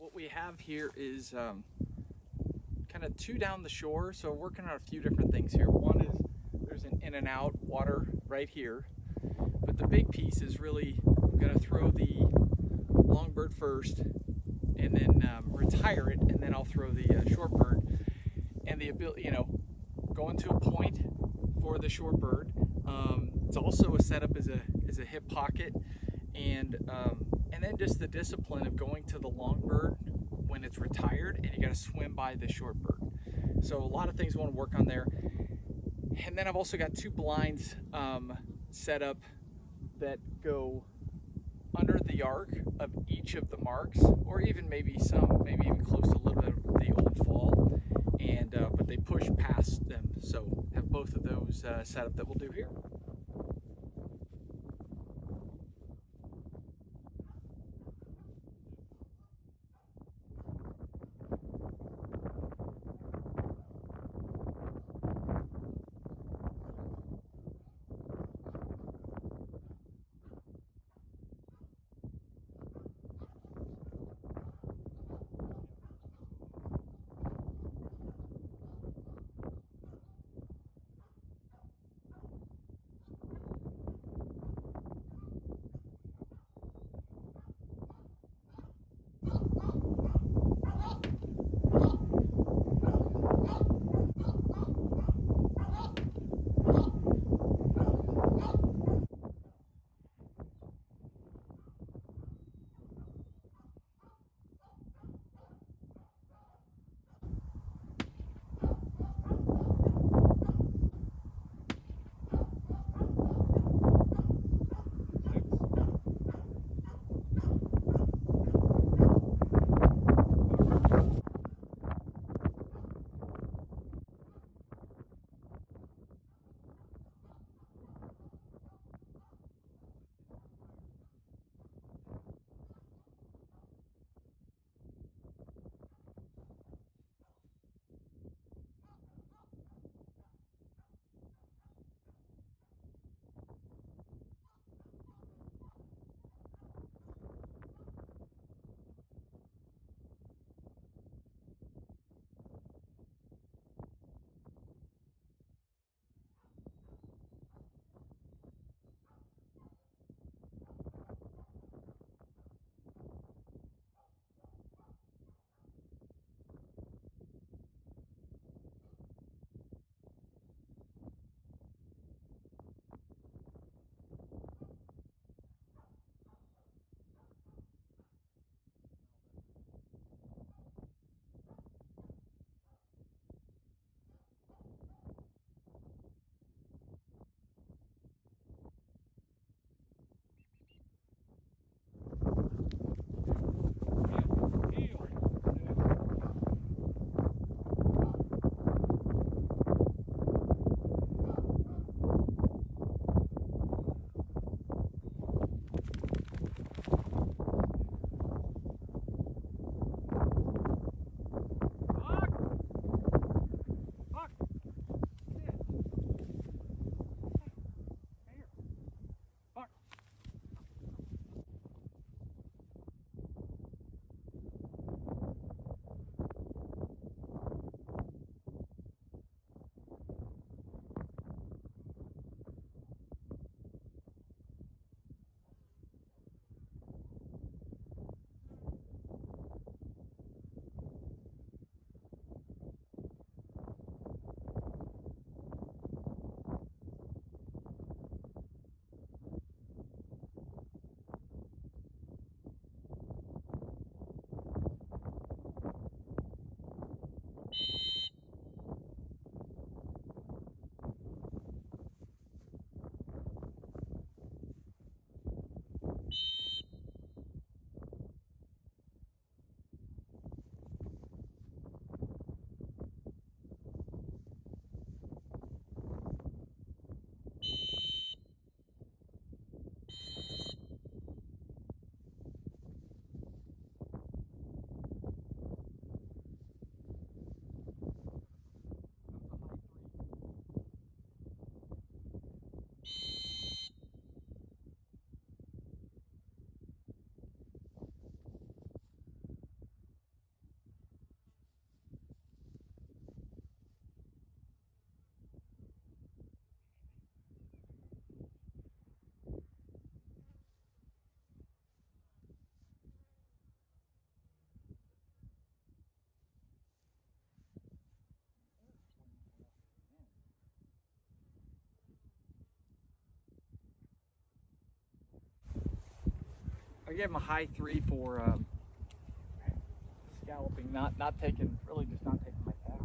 What we have here is kind of two down the shore, so we're working on a few different things here. One is there's an in and out water right here, but the big piece is really I'm going to throw the longbird first and then retire it, and then I'll throw the shorebird. And the ability, going to a point for the shorebird. It's also a setup as a hip pocket, and then just the discipline of going to the longbird when it's retired, and you got to swim by the shorebird. So a lot of things I want to work on there. And then I've also got two blinds set up that go under the arc of each of the marks, or even maybe even close to a little bit of the old fall, and but they push past them. So have both of those set up that we'll do here. gave him a high 3 for scalloping, not taking, really just not taking my cast.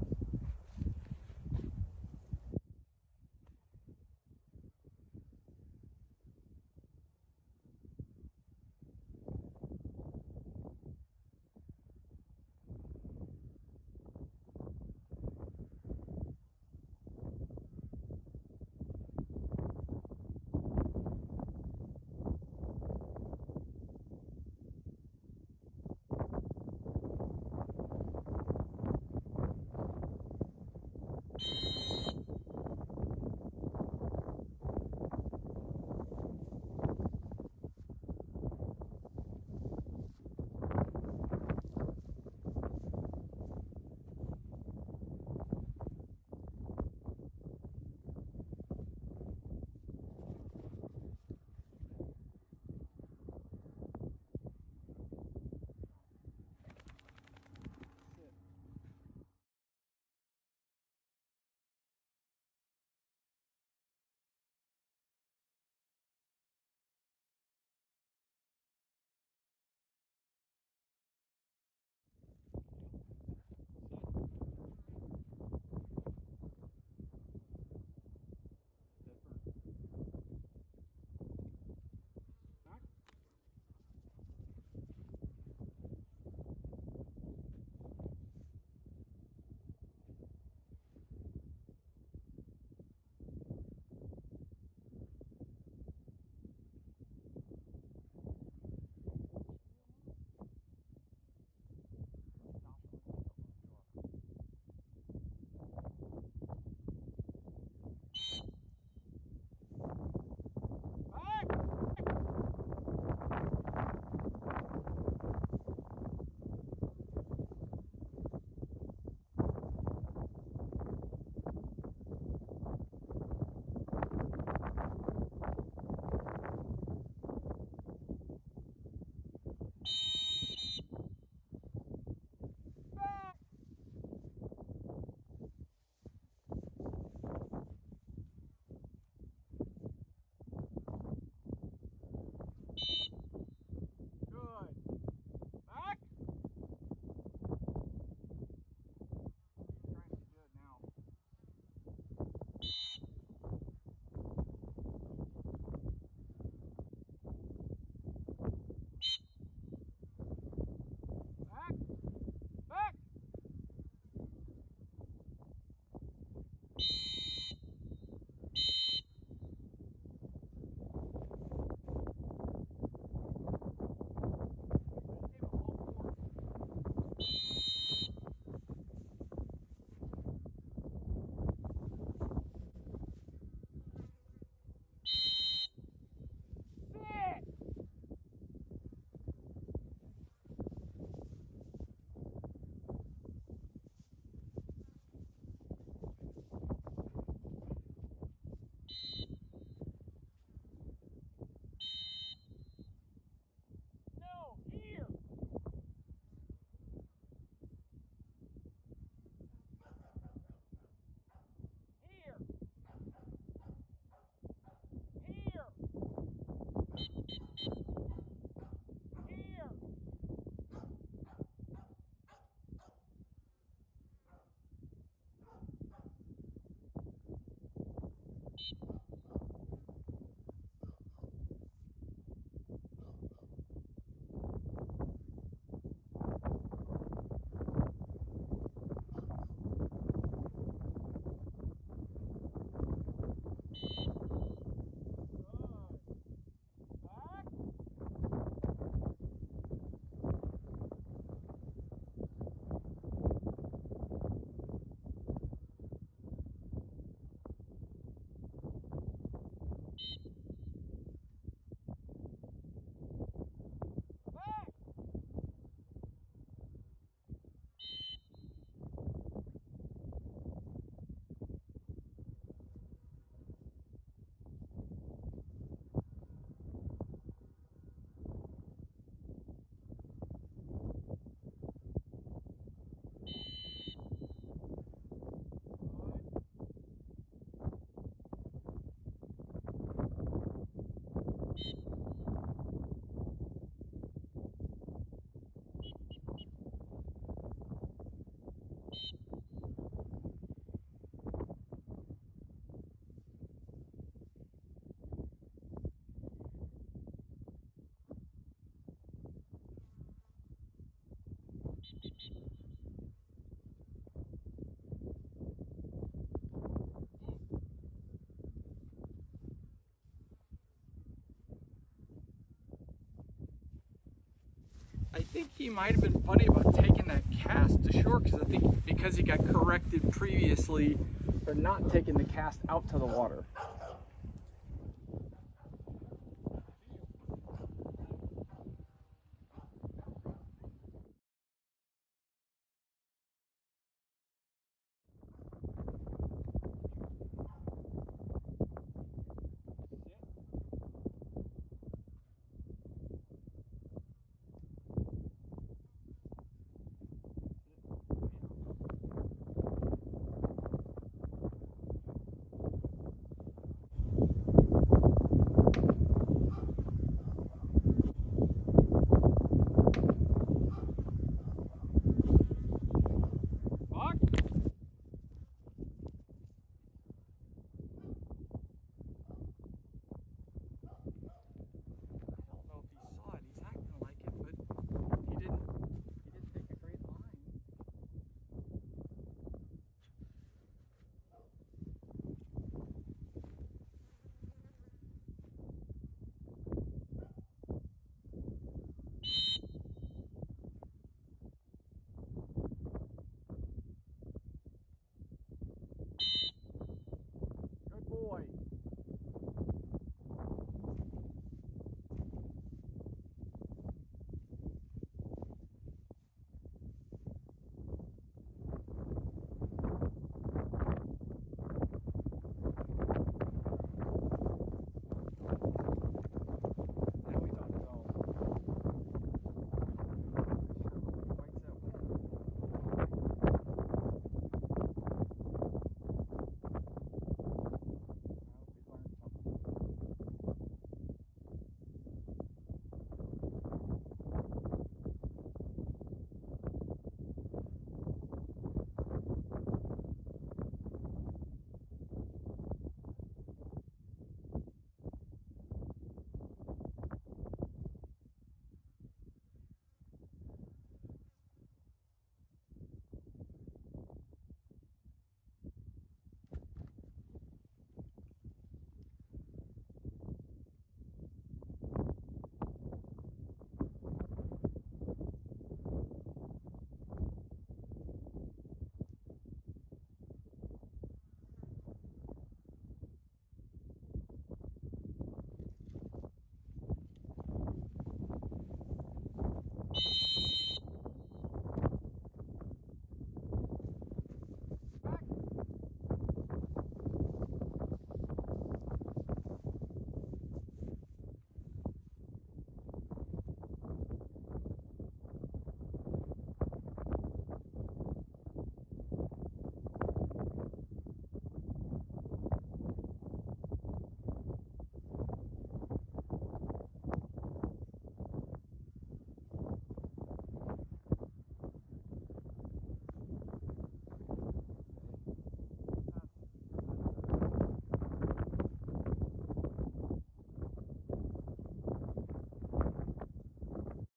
I think he might have been funny about taking that cast to shore, because I think because he got corrected previously for not taking the cast out to the water.